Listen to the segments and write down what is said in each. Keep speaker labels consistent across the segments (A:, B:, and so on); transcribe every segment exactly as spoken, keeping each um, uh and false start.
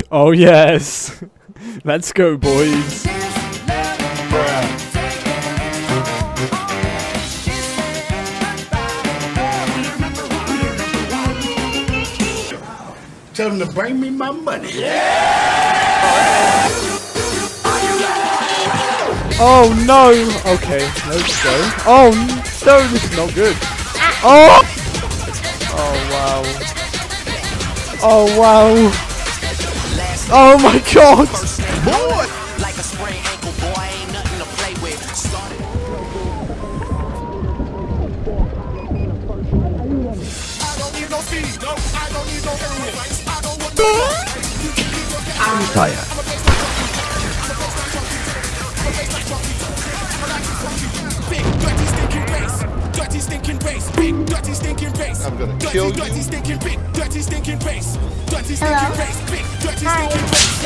A: Oh yes. Let's go, boys.
B: Tell them to bring me my money. Yeah!
A: Oh no! Okay, let's go. Oh no, this is not good. Oh! Oh wow. Oh wow. Oh my god!
B: Boy!
C: Like a sprained ankle, boy, ain't nothing to play with. Started. I don't need no speed, no, I don't need no airways. I don't want no.
D: I'm tired.
C: Big dirty stinking race, dirty stinking race, big dirty stinking race.
B: I'm gonna kill you.
C: Dirty stinking big, dirty stinking race, dirty stinking race, big dirty stinking race.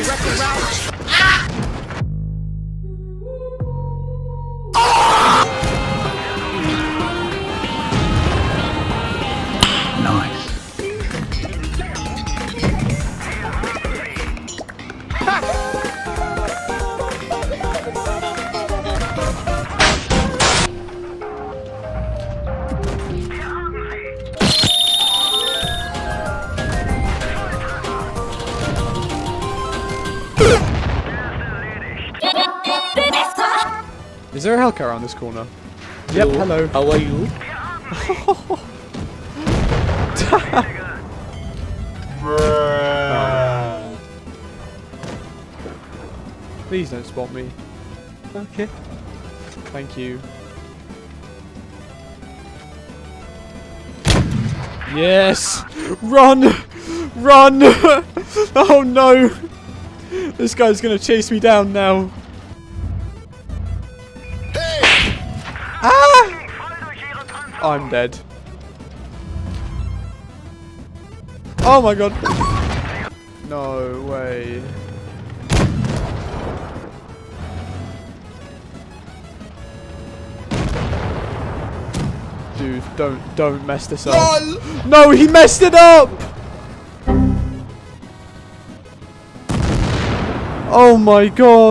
D: Nice.
A: Is there a Hellcat around this corner? Yep, hello.
D: How are you?
A: Oh. Please don't spot me.
D: Okay.
A: Thank you. Yes! Run! Run! Oh no! This guy's gonna chase me down now. Ah! I'm dead. Oh my god. No way. Dude, don't don't mess this up.
B: LOL.
A: No, he messed it up! Oh my god.